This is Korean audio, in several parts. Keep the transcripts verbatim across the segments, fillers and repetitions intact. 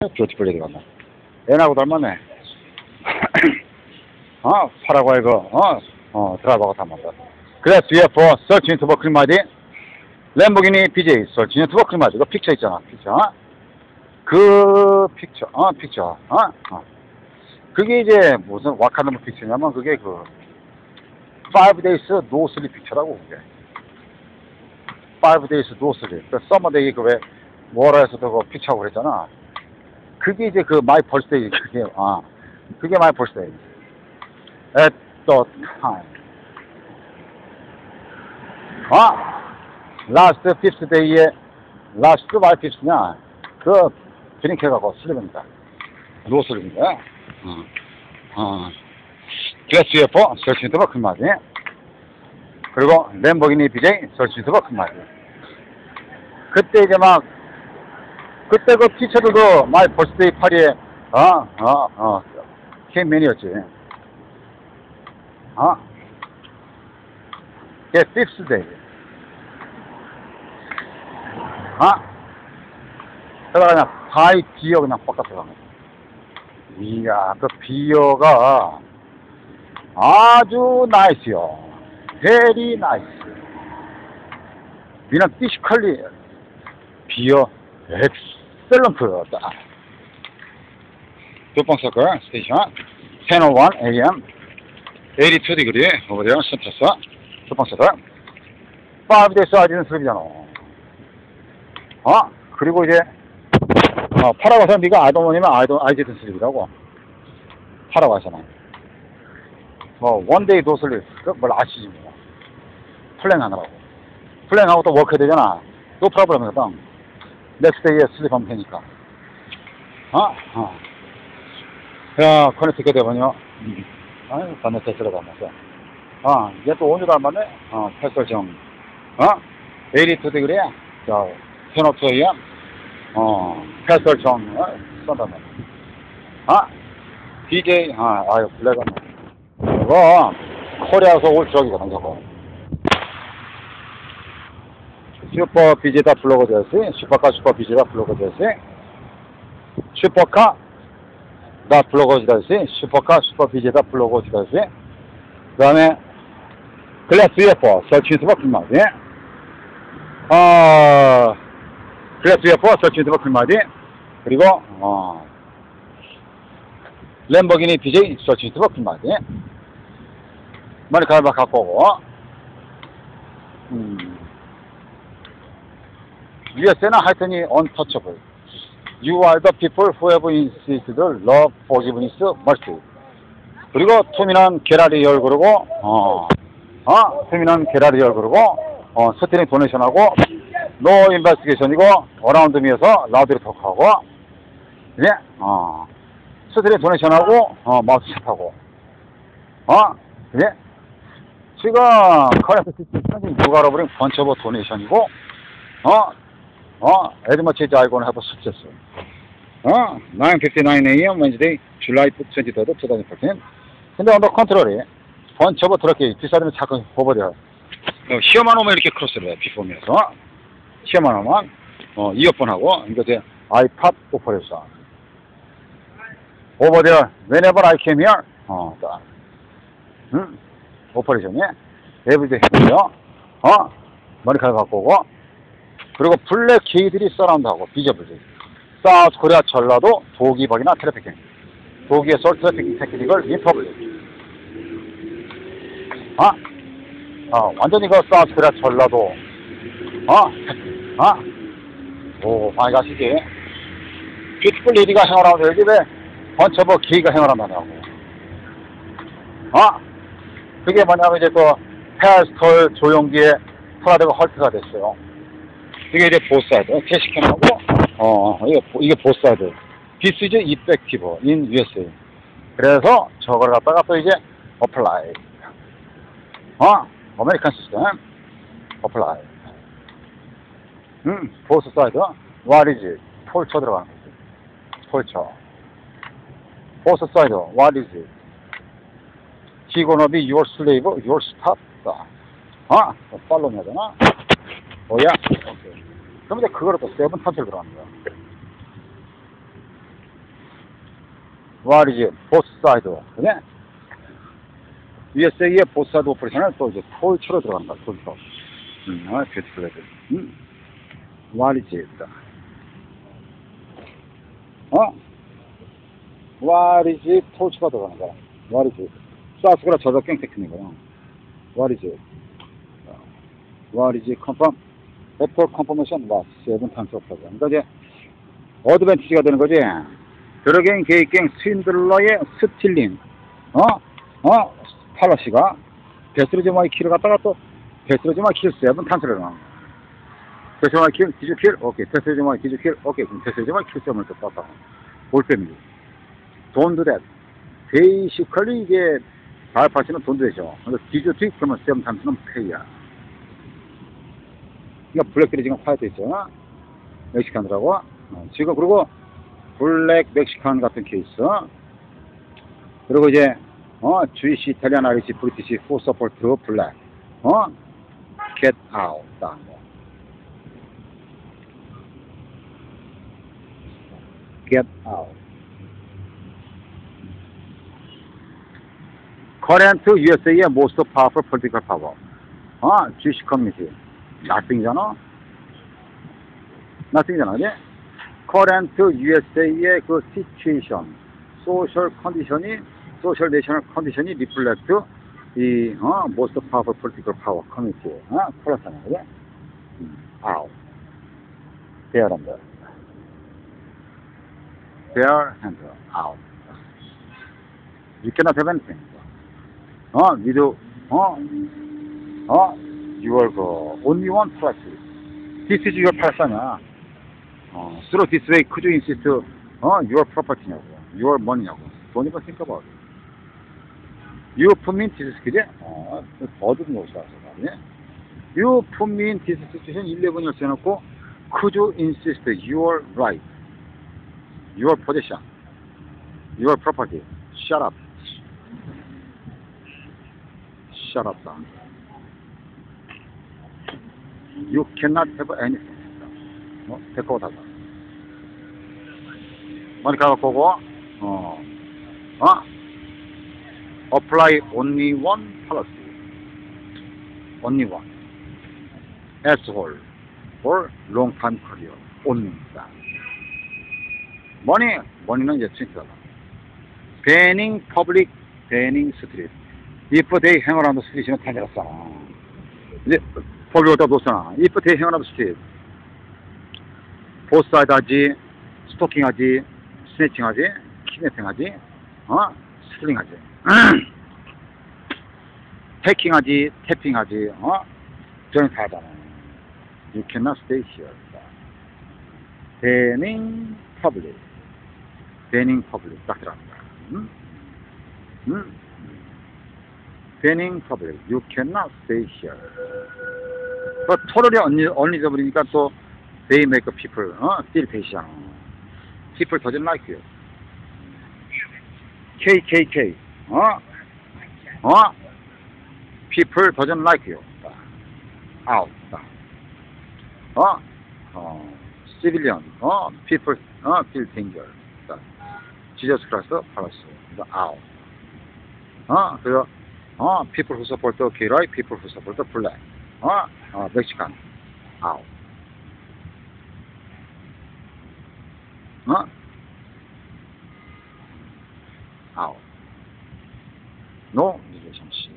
뷰티풀 얘기 같나? 애나하고 닮았네. 어, 파라과이 그, 어, 어, 드라이버가 닮았다. 그래, 뒤에 포, 설치 인투버 크리마디, 램보기니 비제이, 설치 인투버 크리마디, 그 픽처 있잖아, 픽처. 그 픽처, 어, 픽처, 어, 어. 그게 이제 무슨 와카노 픽처냐면 그게 그, five days no sleep 픽처라고, 그게. five days no sleep. 그 서머데이 그 왜, 뭐라 해서도 그 픽처하고 그랬잖아. 그게 이제 그 마이 벌스데이, 그게, 아, 그게 마이 벌스데이. At the time. 아, last fifth day에, last by fifth냐, 그, 드링크 해가고 슬립입니다. 노 슬립입니다. 어, 어. 클래스 유에프오, 설치인터버 큰 마디. 그리고, 램보기니 비제이, 설치인터버 큰 마디. 그때 이제 막, 그때 그 티처들도 마이 벌스데이 파리에, 어, 어, 어, 케이맨이었지. 어? 예, fifth day. 어? 그러다가 그냥 바이 비어 그냥 뻑 들어간 거야. 이야, 그 비어가 아주 나이스요. 베리 나이스. 그냥 피지컬리 비어 엑셀런트다. 두번 서클 스테이션 ten oh one a m eighty-two degree over there 센터서 두번 서클 five days 아지는 슬립이잖아. 어? 그리고 이제 어, 파라과에서 네가 아이도모니면 아이도 아이제든 슬립이라고. 파라과에서는 뭐 원데이 도슬립 그뭘 아시지 뭐. 플랜 하느라고. 플랜하고 또 워크 해야 되잖아. 또 프로블럼이거든. 넥스트 데이에 슬립하면 되니까. 어? 어. 야, 커넥트게 되면요. 음. 아유, 반대 테스트가 닮았어. 어, 이제 또 온유도 닮았네? 어, 패설정. 어? eighty-two degree? 자, ten oh two a m 어, 패설정. 어, 쏜다네. 어? 디제이, 아, 아유, 블랙은. 이거, 코리아에서 올 트럭이거든, 저거. 슈퍼 비제다 블로거 제시, 슈퍼카 슈퍼 비제다 블로거 제시, 슈퍼카 다 블로거 제시, 슈퍼카 슈퍼 비제다 블로거 제시, 그 다음에 클래스 유에프오 설치 인터버 클마디, 어, 클래스 유에프오 설치 인터버 클마디, 그리고 어, 램보기니 비제이 설치 인터버 클마디, 머리카락 갖고 오고, 음. 유에스에이는 하여튼이 untouchable. You are the people who have insisted love, forgiveness, mercy. 그리고 투민한 게라리 얼굴이고, 어, 어, 투민한 게라리 얼굴이고, 어, 스트링 도네이션하고, 노 인베스티게이션이고, 어라운드 미에서 라우드리 토크하고, 예, 어, 스트링 도네이션하고, 어, 마우스 샵하고, 어, 예, 지금 커넥트 시스템은 누가 알아버린 번치 오브 도네이션이고, 어, 어, 에드머치 자이곤 하브 숙세스. 어, nine fifty-nine a m Wednesday, July twenty-third, twenty fourteen. 근데 언더 컨트롤이 번치 오브 트럭이 뒷사람이 자꾸 뽑아려. 어, 시험만 오면 이렇게 크로스를 해, 비폼에서. 시험만 오면, 어, 이어폰하고, 이거 제 아이팟 오퍼레이션. Over there, whenever I came here, 어, 딱. 응? 오퍼레이션이, 에브리데이 해보죠. 어? 머리카락 갖고 오고, 그리고 블랙 K들이 서라운드하고 비저블리. 사우스 코리아 전라도 도기박이나 트래피킹. 도기에서 트래피킹 테크닉을 인퍼블릭. 어? 어, 완전히 그 사우스 코리아 전라도. 어? 어? 오, 많이 가시지. 뷰티풀 레디가 행어라운드 여기 왜 번처버 K가 행어라운드냐고. 어? 그게 뭐냐면 이제 그 페어스톨 조용기의 프라드가 헐트가 됐어요. 이게 이제 보사이드, 캐시캔하고, 어, 이게, 이게 보사이드. This is effective in 유에스에이. 그래서 저걸 갖다가 또 이제 apply. 어, 아메리칸 시스템. apply. 음, 보스 사이드. What is it? 폴처 들어가는 거지. 폴처. 보스 사이드. What is it? He gonna be your slave, your staff. 어? 팔로우 해야 되나? 오야? 오케이. 그럼 이제 그거를 또 세븐 턴치를 들어가는 거야. What is both side? 그래? 유에스에이의 both side 오퍼레이션을 또 이제 톨처로 들어가는 거야, 톨처로. 음, 어, 뷰티풀 음. What is it? 어? What is it? 톨처가 들어가는 거야. What is it? 사스그라 저작경 테크닉이야. What is it? What is it? Confirm. After confirmation, what? Seven times of problem. 그러니까 이제 어드밴티지가 되는 거지. 드러갱, 게이갱, 스윈들러의 스틸링, 어? 어? 팔러시가 데스로지마의 키를 갖다가 또 데스로지마의 키를 세븐 탄스를 해놔. 데스로지마의 킬, 디즈킬, 오케이. 데스로지마의 디즈킬, 오케이. 그럼 데스로지마의 킬 세븐을 또 떴다. 올빼미지. Don't do that. 베이시컬리 이게 발파시는 돈 되죠. 그래서 디즈티 그러면 세븐 탄스는 페이야. 그러니까 블랙들이 지금 파이트 있죠. 멕시칸들하고. 어, 지금 그리고 블랙 멕시칸 같은 케이스. 그리고 이제 어 주이시 이탈리안 아리시 브리티시 푸 서포트 블랙. 어 get out. 다. get out. current 유에스에이의 most powerful political power. 어 주이시 커뮤니티. nothing이잖아. nothing이잖아. 그지? current 유에스에이의 그 situation, social 컨디션이, social national 컨디션이 reflect 이, 어, most powerful political power community, 어, 플러스잖아. 그지? out. their hand. their hand. out. you cannot have anything. 어, you 어, 어, your 그 only one price. This is your price 아니야. 어, through this way could you insist 어, your property냐고, your money냐고. Don't even think about it. You put me in this situation. 어, 더 듣는 것이다. You put me in this situation. eleven을 써놓고 could you insist your right, your possession, your property. Shut up. Shut up. You cannot have anything. 어, 데리고 다가. 머니까 보고, 어, 어, apply only one policy. Only one. Asshole for long time career. Only that. money, money는 이제 트윈트다. banning public, banning street. If they hang around the street은 탄핵했잖아. 이제 법이 어디다 놓잖아. If they hang around the street. 보스사이드 하지, 스토킹 하지, 스네칭 하지, 키네팅 하지, 어? 스플링 하지. 해킹 하지, 태핑 하지, 어? 저는 다 하잖아. You cannot stay here. banning public. banning public. 딱 들어갑니다. 응? 응? banning public. You cannot stay here. But totally unreasonable이니까 또 they make people 어? feel patient. People doesn't like you. 케이케이케이. 어? 어? People doesn't like you. out. 어? 어? civilian. 어? People 어? feel danger. Jesus Christ 팔았어. out. 어? 그래서 어? People who support the gay right, people who support the black. 어? 어? Mexican. out. 어? out. No relationship.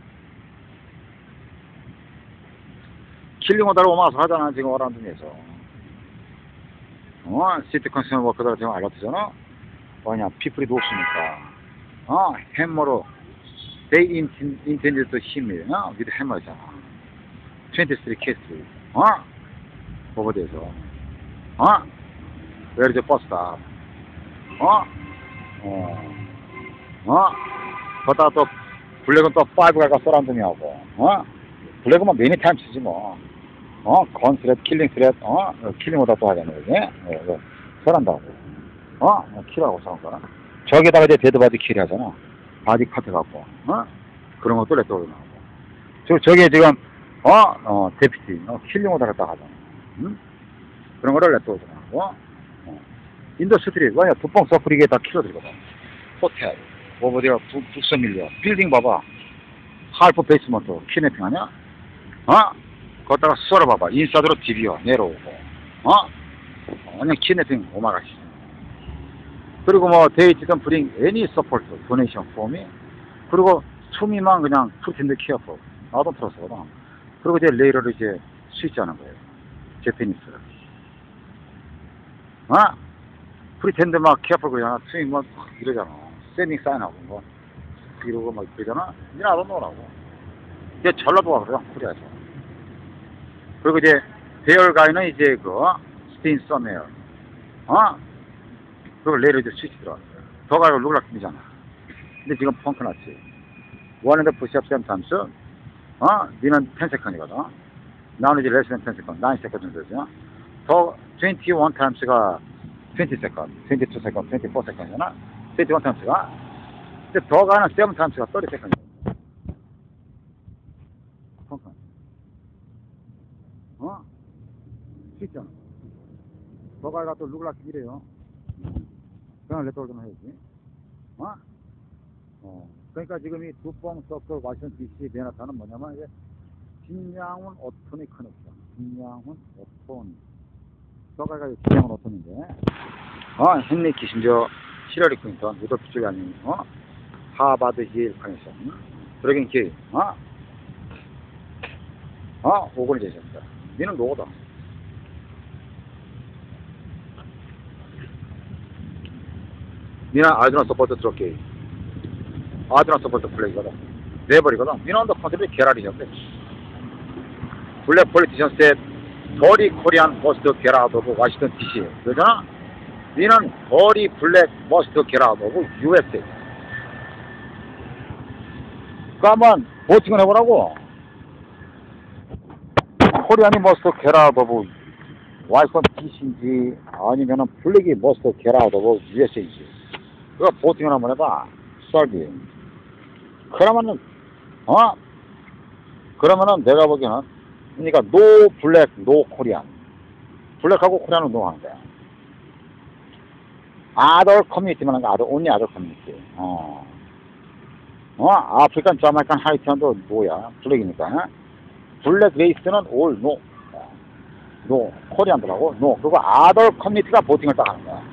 킬링 오다를 오마서 하잖아, 지금 어란둥에서. 어? 시티 컨디션 워커들 지금 알라트잖아? 뭐냐, 피플이 높으니까. 어? 해머로, they intended to hit me, 어? with 해머잖아. twenty-three cases. 어? 오버대에서. 어? Where is the bus stop? 어? 어? 어? 거기다 또, 블랙은 또 파이브 갈까 쏘란둥이하고. 어? 블랙은 뭐 매니 타임 쓰지 뭐. 어? 건 스렛, 킬링 스렛, 어? 킬링 오다 또 하잖아, 그지? 어, 설한다고. 어? 어? 킬하고 싸운 거야. 저기다가 이제 데드바디 킬 하잖아. 바디 컷 해갖고. 어? 그런 것도 레토로 나오고. 저, 저게 지금, 어? 어, 데피티, 어? 킬링 오다 갔다 하잖아. 응? 그런 거를 레토로 나오고. 어. 인더스트리, 뭐냐, 두뽕 서프리게 다 킬러들거든. 호텔, over there, 북서밀리아, 빌딩 봐봐. 할프 베이스먼트, 키네핑 아니야? 어? 거기다가 썰어봐봐. 인사드로 디비어, 내려오고. 어? 완전 키네핑 오마가시. 그리고 뭐, they didn't bring any support, donation for me. 그리고, 투미만 그냥, 프리텐드 케어풀. 나도 들었거든. 그리고 이제 레이러를 이제 스위치하는 거예요. 제페니스를. 어? 프리텐드 막 케어풀 그러잖아. 투미 뭐, 이러잖아. 세밍 사인하고 뭐, 이러고 막 그러잖아. 이제 나도 노라고. 이제 전라도 와 그래요. 코리아에서. 그리고 이제, 배열가이는 이제 그, 스페인 서메어. 어? 그리고 레이러 이제 스위치 들어왔어요. 더 가고 룩락팀이잖아. 근데 지금 펑크 났지. 원인데 푸시업 셈 탐스, 어? 니는 텐 세컨이거든. 나는 이제 레스는 텐 세컨, 나인 세컨 정도 되죠. 더, 이십일 타임스가 이십 세컨, 이십이 세컨, 이십사 세컨이잖아. 이십일 타임스가. 근데 더 가는 칠 타임스가 삼십 세컨이야. 펑크. 어? 스위치잖아. 더 가가 또 룩락팀이래요. 그냥 레토르드만 해야지. 어? 어. 그러니까 지금 이 두뽕 서클 와싱턴 디씨 베나타는 뭐냐면 이제 진양훈 오토닉 커넥션. 진양훈 오토닉. 저가가 진양훈 오토닉인데. 어, 헨리 키신저, 히러리 클린턴, 루돌프 줄리아니, 어? 하버드 힐 커넥션. 브레긴 키, 어? 어? 오거니제이션입니다. 니는 로고다. 니는 아이드나 서포트 트럭게이. 아드나 서포트 플레이거든. 내버리거든. 니는 더 컨셉이 게라리였대. 블랙 폴리티션 셋, 더리 코리안 머스트 게라드 오브 와싱턴 디씨. 그러잖아? 니는 더리 블랙 머스트 게라드 오브 유에스에이. 그 한번 보팅을 해보라고. 코리안이 머스트 게라드 오브 와싱턴 디씨인지 아니면은 블랙이 머스트 게라드 오브 유에스에이인지. 그거 보팅을 한번 해봐. 썰기. 그러면은, 어? 그러면은 내가 보기에는, 그러니까, 노 블랙, 노 코리안. 블랙하고 코리안은 노 하는 거야. 아덜 커뮤니티만 하는 거, 아덜, 온리 아덜 커뮤니티. 어. 어? 아프리칸, 자마이칸, 하이티안도 노야. 블랙이니까. 블랙 레이스는 올 노. 노. 코리안들하고 노. 그리고 아덜 커뮤니티가 보팅을 딱 하는 거야.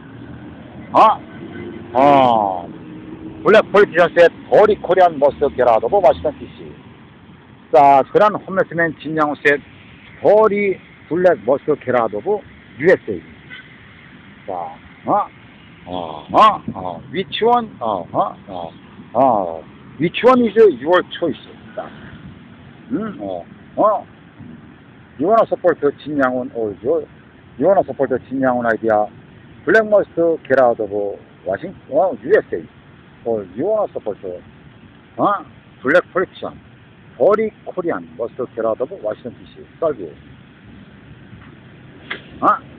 어? 어. 블랙 폴리티션 셋, 더리 코리안 머스트 게라드 오브 와싱턴 디씨. 자, 그런 홈레스맨 진양훈 셋, 더리 블랙 머스트 게라드 오브 유에스에이. 자, 어? 어, 어, 어, which one, 어, 어, 어, 어, which one is your choice? 자, 음, 어, 어, you wanna support 진양훈 or you, you wanna support 진양훈 idea, 블랙 머스트 게라드 오브 와싱턴, 어, 유에스에이. or you wanna support, 어? 블랙 폴리티션, 더리 코리안 머스트 게라드 오브 와싱턴 디씨. 썰기. 어?